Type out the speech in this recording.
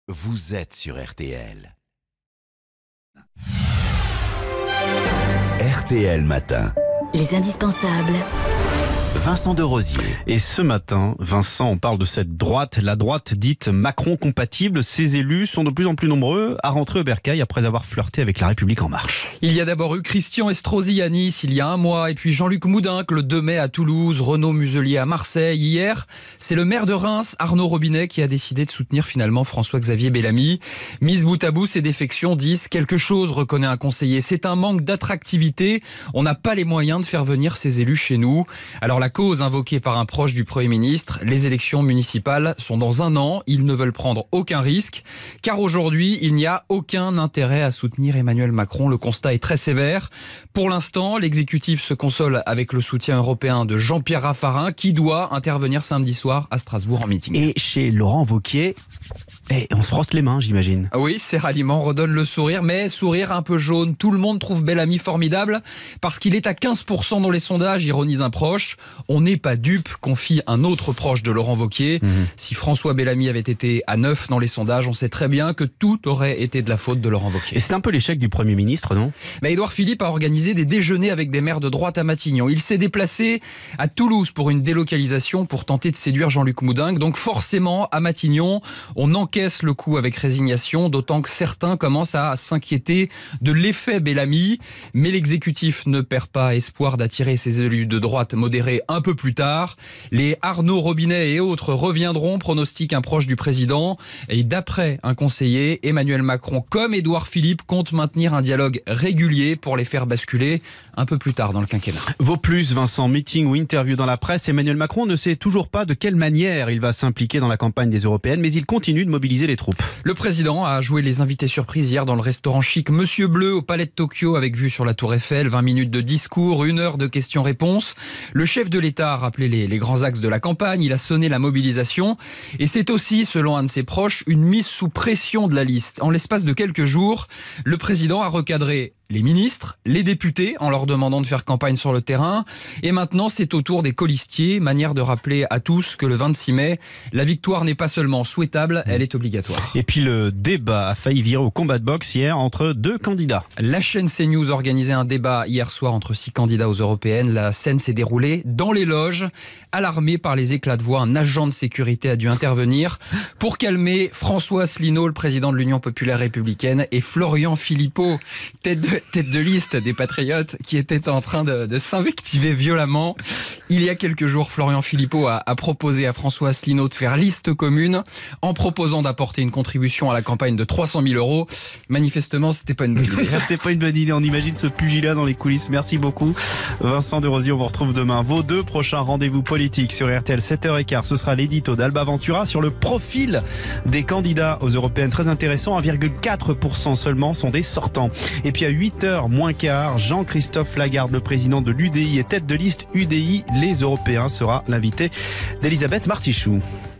Vous êtes sur RTL. RTL Matin. Les indispensables. Vincent Derosier. Et ce matin, Vincent, on parle de cette droite, la droite dite Macron compatible. Ses élus sont de plus en plus nombreux à rentrer au bercail après avoir flirté avec La République En Marche. Il y a d'abord eu Christian Estrosi à Nice il y a un mois, et puis Jean-Luc Moudenc le 2 mai à Toulouse, Renaud Muselier à Marseille. Hier, c'est le maire de Reims, Arnaud Robinet, qui a décidé de soutenir finalement François-Xavier Bellamy. Mise bout à bout, ces défections disent quelque chose, reconnaît un conseiller. C'est un manque d'attractivité. On n'a pas les moyens de faire venir ces élus chez nous. Alors la cause invoquée par un proche du Premier ministre, les élections municipales sont dans un an. Ils ne veulent prendre aucun risque, car aujourd'hui, il n'y a aucun intérêt à soutenir Emmanuel Macron. Le constat est très sévère. Pour l'instant, l'exécutif se console avec le soutien européen de Jean-Pierre Raffarin, qui doit intervenir samedi soir à Strasbourg en meeting. Et chez Laurent Wauquiez, on se frotte les mains, j'imagine. Oui, ces ralliements redonnent le sourire, mais sourire un peu jaune. Tout le monde trouve Bellamy formidable parce qu'il est à 15% dans les sondages, ironise un proche. On n'est pas dupe, confie un autre proche de Laurent Wauquiez. Si François Bellamy avait été à 9 dans les sondages, on sait très bien que tout aurait été de la faute de Laurent Wauquiez. Et c'est un peu l'échec du Premier ministre, non ? Édouard Philippe a organisé des déjeuners avec des maires de droite à Matignon. Il s'est déplacé à Toulouse pour une délocalisation pour tenter de séduire Jean-Luc Moudenc. Donc forcément, à Matignon, on encaisse le coup avec résignation, d'autant que certains commencent à s'inquiéter de l'effet Bellamy. Mais l'exécutif ne perd pas espoir d'attirer ses élus de droite modérés un peu plus tard. Les Arnaud Robinet et autres reviendront, pronostique un proche du président. Et d'après un conseiller, Emmanuel Macron, comme Édouard Philippe, compte maintenir un dialogue régulier pour les faire basculer un peu plus tard dans le quinquennat. Vos plus, Vincent, meeting ou interview dans la presse, Emmanuel Macron ne sait toujours pas de quelle manière il va s'impliquer dans la campagne des Européennes, mais il continue de mobiliser les troupes. Le président a joué les invités surprises hier dans le restaurant chic Monsieur Bleu au Palais de Tokyo avec vue sur la Tour Eiffel, 20 minutes de discours, 1 heure de questions-réponses. Le chef de l'État a rappelé les grands axes de la campagne, il a sonné la mobilisation et c'est aussi, selon un de ses proches, une mise sous pression de la liste. En l'espace de quelques jours, le président a recadré les ministres, les députés, en leur demandant de faire campagne sur le terrain. Et maintenant, c'est au tour des colistiers, manière de rappeler à tous que le 26 mai, la victoire n'est pas seulement souhaitable, elle est obligatoire. Et puis le débat a failli virer au combat de boxe hier entre 2 candidats. La chaîne CNews organisait un débat hier soir entre 6 candidats aux Européennes. La scène s'est déroulée dans les loges. Alarmé par les éclats de voix, un agent de sécurité a dû intervenir pour calmer François Asselineau, le président de l'Union populaire républicaine, et Florian Philippot, tête de liste des Patriotes, qui était en train de s'invectiver violemment. Il y a quelques jours, Florian Philippot a proposé à François Asselineau de faire liste commune en proposant d'apporter une contribution à la campagne de 300 000 €. Manifestement, c'était pas une bonne idée. C'était pas une bonne idée, on imagine ce pugilat dans les coulisses. Merci beaucoup Vincent Derosier, on vous retrouve demain. Vos 2 prochains rendez-vous politiques sur RTL 7h15, ce sera l'édito d'Alba Ventura sur le profil des candidats aux Européennes. Très intéressant, 1,4% seulement sont des sortants. Et puis à 8h moins quart, Jean-Christophe Lagarde, le président de l'UDI et tête de liste UDI Les Européens, sera l'invité d'Elisabeth Martichoux.